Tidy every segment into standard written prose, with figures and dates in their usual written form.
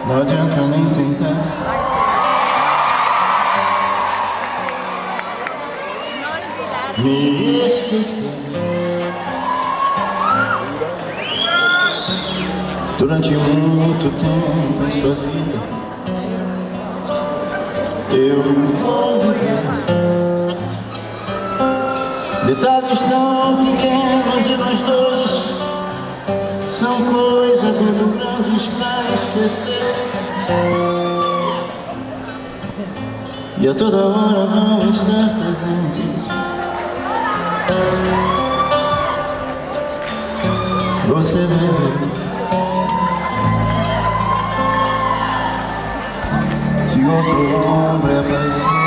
Não adianta nem tentar. Me esquecer. Durante muito tempo em sua vida eu vou viver detalhes tão pequenos de nós dois. São coisas muito grandes pra esquecer, e a toda hora vão estar presentes. Você vê, se outro homem aparecer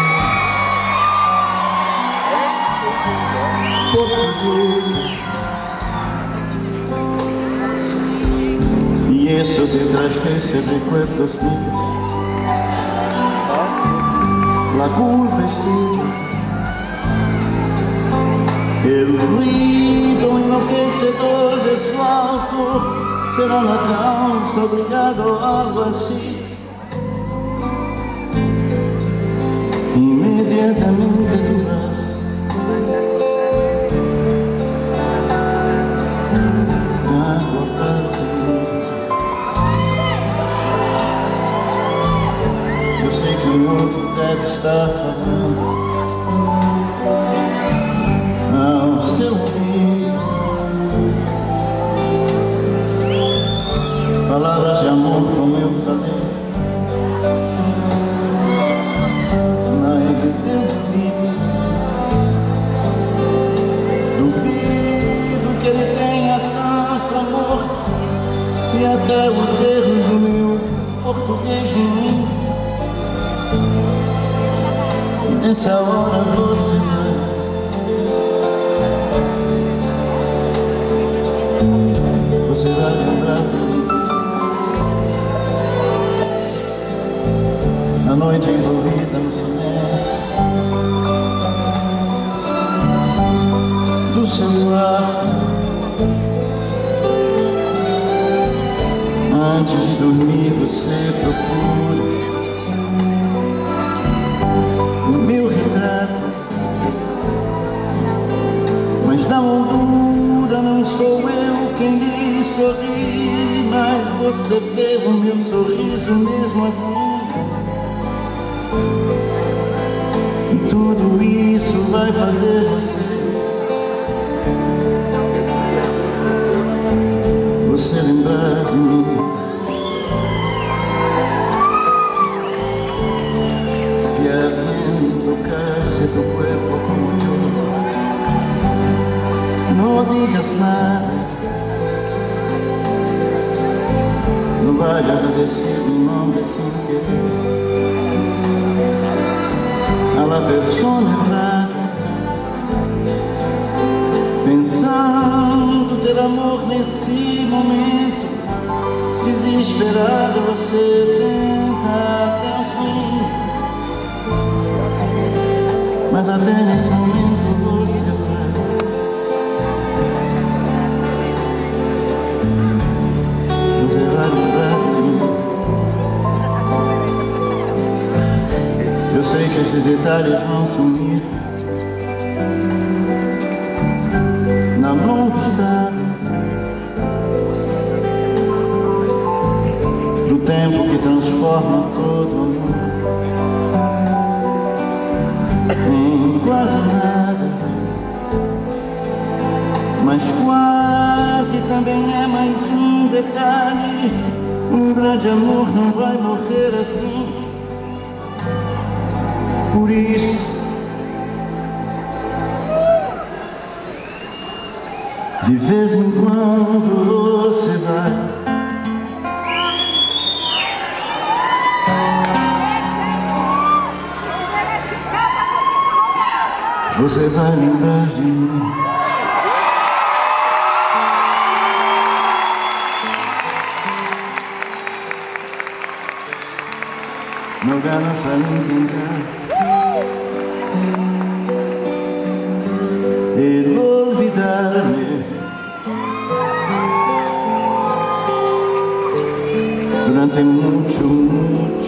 por tudo, y eso te traje ese recuerdos míos, la culpa es tuya. El ruido enloquecedor de su auto será la causa, obligado a algo así. Inmediatamente tú vas a acordarte de mí. Eu sei que o mundo deve estar falando ao seu ouvido palavras de amor, como eu falei, mas eu duvido que ele tenha tanto amor, e até os erros do meu português ruim. Nessa hora você vai lembrar de mim. A noite envolvida no silêncio do seu quarto, antes de dormir você procura o meu retrato, mas na moldura não sou eu quem lhe sorri, mas você vê o meu sorriso mesmo assim. E tudo isso vai fazer você lembrar de mim. Si alguien tocase tu cuerpo como yo, no digas nada, no vayas a decir mi nombre sin querer a la persona errada, pensando ter amor nesse momento desesperado. Você tenta até o fim, mas até nesse momento você vai lembrar de mim. Eu sei que esses detalhes vão sumir na longa estrada do tempo que transforma todo amor em quase nada, mas quase também é mais um detalhe. Um grande amor não vai morrer assim. Por isso, de vez em quando você vai lembrar de mim. No ganas al intentar el olvidarme. durante mucho, mucho